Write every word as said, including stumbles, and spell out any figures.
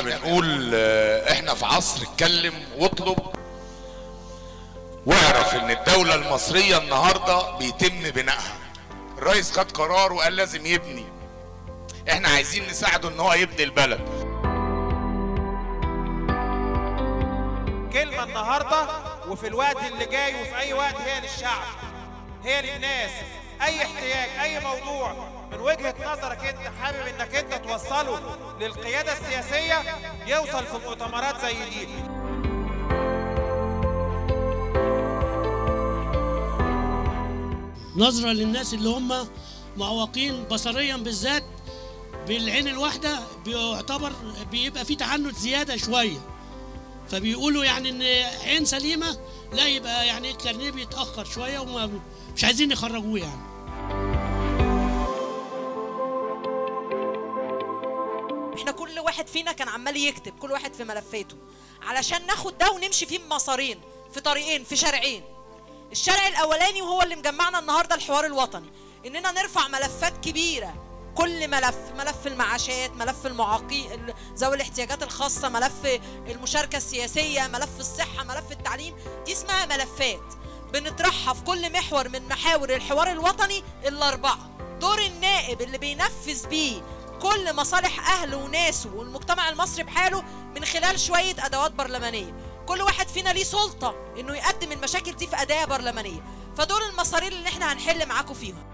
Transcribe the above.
احنا بنقول احنا في عصر اتكلم واطلب واعرف ان الدولة المصرية النهاردة بيتم بنائها. الرئيس خد قرار وقال لازم يبني، احنا عايزين نساعده ان هو يبني البلد. كلمة النهاردة وفي الوقت اللي جاي وفي اي وقت هي للشعب، هي للناس. اي احتياج، اي موضوع من وجهة نظرك انت حابب انك انت توصله للقيادة السياسية يوصل في مؤتمرات زي دي. نظرة للناس اللي هم معوقين بصريا بالذات بالعين الواحدة بيعتبر بيبقى في تعنت زيادة شوية، فبيقولوا يعني ان عين سليمة لا يبقى يعني الكارنيه بيتأخر شوية ومش عايزين يخرجوه يعني. احنا كل واحد فينا كان عمال يكتب كل واحد في ملفاته علشان ناخد ده ونمشي فيه بمسارين، في طريقين، في شارعين. الشارع الاولاني وهو اللي مجمعنا النهارده الحوار الوطني، اننا نرفع ملفات كبيره، كل ملف، ملف المعاشات، ملف المعاقين ذوي الاحتياجات الخاصه، ملف المشاركه السياسيه، ملف الصحه، ملف التعليم. دي اسمها ملفات بنطرحها في كل محور من محاور الحوار الوطني الاربعه. دور النائب اللي بينفذ بيه كل مصالح اهله وناسه والمجتمع المصري بحاله من خلال شويه ادوات برلمانيه. كل واحد فينا ليه سلطه انه يقدم المشاكل دي في اداه برلمانيه. فدول المسارين اللي احنا هنحل معاكم فيهم.